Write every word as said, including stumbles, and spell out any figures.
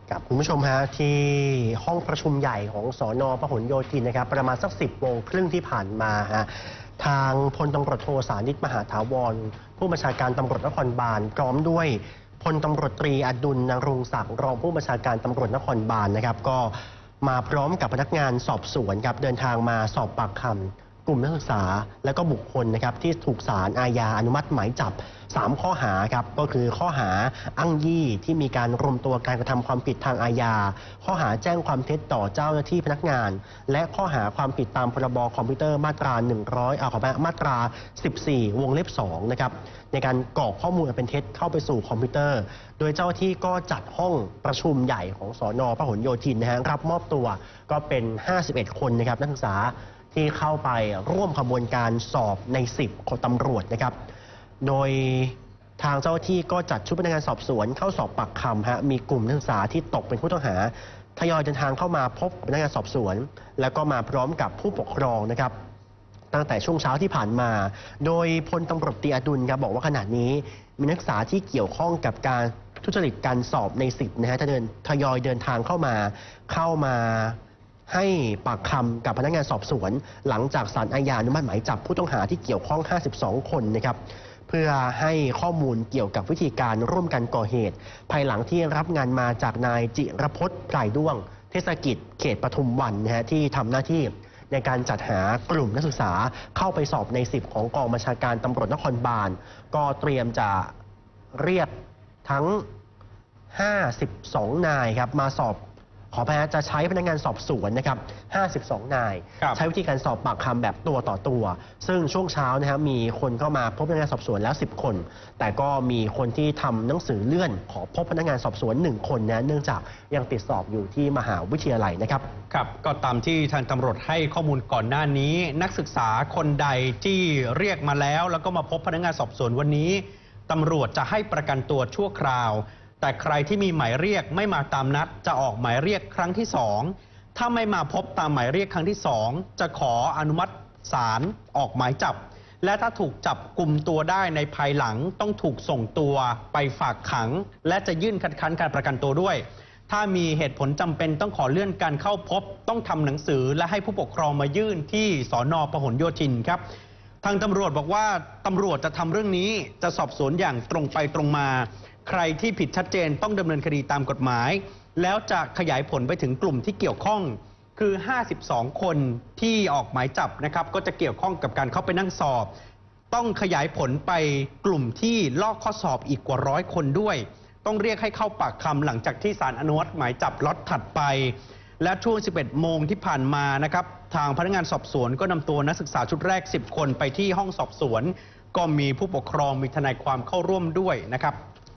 กับคุณผู้ชมฮะที่ห้องประชุมใหญ่ของสน.พหลโยธินนะครับประมาณสักสิบโมงครึ่งที่ผ่านมาฮะทางพลตำรวจโทสานิตมหาถาวรผู้บัญชาการตำรวจนครบาลพร้อมด้วยพลตำรวจตรีอดุลนรงศักดิ์รองผู้บัญชาการตำรวจนครบาลนะครับก็มาพร้อมกับพนักงานสอบสวนครับเดินทางมาสอบปากคำกลุ่มนักศึกษาและก็บุคคลนะครับที่ถูกศาลอาญาอนุมัติหมายจับสามข้อหาครับก็คือข้อหาอ้างยี่ที่มีการรวมตัวการกระทำความผิดทางอาญาข้อหาแจ้งความเท็จต่อเจ้าหน้าที่พนักงานและข้อหาความผิดตามพรบคอมพิวเตอร์มาตราหนึ่งร้อยอ่าขอไปมาตราสิบสี่วงเล็บสองนะครับในการกรอกข้อมูลอันเป็นเท็จเข้าไปสู่คอมพิวเตอร์โดยเจ้าหน้าที่ก็จัดห้องประชุมใหญ่ของสน.พหลโยธินนะฮะรับมอบตัวก็เป็นห้าสิบเอ็ดคนนะครับนักศึกษาที่เข้าไปร่วมขบวนการสอบในสิบคนตำรวจนะครับโดยทางเจ้าหน้าที่ก็จัดชุดพนักงานสอบสวนเข้าสอบปากคำฮะมีกลุ่มนักศึกษาที่ตกเป็นผู้ต้องหาทยอยเดินทางเข้ามาพบพนักงานสอบสวนแล้วก็มาพร้อมกับผู้ปกครองนะครับตั้งแต่ช่วงเช้าที่ผ่านมาโดยพลตำรวจตรีอดุลครับบอกว่าขณะนี้มีนักศึกษาที่เกี่ยวข้องกับการทุจริตการสอบในสิบนะฮะทยอยทยอยเดินทางเข้ามาเข้ามาให้ปากคำกับพนักงานสอบสวนหลังจากศาลอาญาอนุมัติหมายจับผู้ต้องหาที่เกี่ยวข้องห้าสิบสองคนนะครับเพื่อให้ข้อมูลเกี่ยวกับวิธีการร่วมกันก่อเหตุภายหลังที่รับงานมาจากนายจิรพจน์ไพรด้วงเทศกิจเขตปทุมวันนะฮะที่ทำหน้าที่ในการจัดหากลุ่มนักศึกษาเข้าไปสอบในสิบของกองบัญชาการตำรวจนครบาลก็เตรียมจะเรียกทั้งห้าสิบสองนายครับมาสอบขอพายจะใช้พนักงานสอบสวนนะครับห้าสิบสองนายใช้วิธีการสอบปากคำแบบตัวต่อตัวซึ่งช่วงเช้านะครับมีคนเข้ามาพบพนักงานสอบสวนแล้วสิบคนแต่ก็มีคนที่ทำหนังสือเลื่อนขอพบพนักงานสอบสวนหนึ่งคนนะเนื่องจากยังติดสอบอยู่ที่มหาวิทยาลัยนะครับครับก็ตามที่ทางตำรวจให้ข้อมูลก่อนหน้านี้นักศึกษาคนใดที่เรียกมาแล้วแล้วก็มาพบพนักงานสอบสวนวันนี้ตำรวจจะให้ประกันตัวชั่วคราวแต่ใครที่มีหมายเรียกไม่มาตามนัดจะออกหมายเรียกครั้งที่สองถ้าไม่มาพบตามหมายเรียกครั้งที่สองจะขออนุมัติศาลออกหมายจับและถ้าถูกจับกลุ่มตัวได้ในภายหลังต้องถูกส่งตัวไปฝากขังและจะยื่นคัดค้านการประกันตัวด้วยถ้ามีเหตุผลจำเป็นต้องขอเลื่อนการเข้าพบต้องทำหนังสือและให้ผู้ปกครองมายื่นที่สน.พหลโยธินครับทางตำรวจบอกว่าตำรวจจะทำเรื่องนี้จะสอบสวนอย่างตรงไปตรงมาใครที่ผิดชัดเจนต้องดำเนินคดีตามกฎหมายแล้วจะขยายผลไปถึงกลุ่มที่เกี่ยวข้องคือห้าสิบสองคนที่ออกหมายจับนะครับก็จะเกี่ยวข้องกับการเข้าไปนั่งสอบต้องขยายผลไปกลุ่มที่ลอกข้อสอบอีกกว่าร้อยคนด้วยต้องเรียกให้เข้าปากคำหลังจากที่ศาลอนุมัติหมายจับล็อตถัดไปและช่วงสิบเอ็ดโมงที่ผ่านมานะครับทางพนักงานสอบสวนก็นำตัวนักศึกษาชุดแรกสิบคนไปที่ห้องสอบสวนก็มีผู้ปกครองมีทนายความเข้าร่วมด้วยนะครับ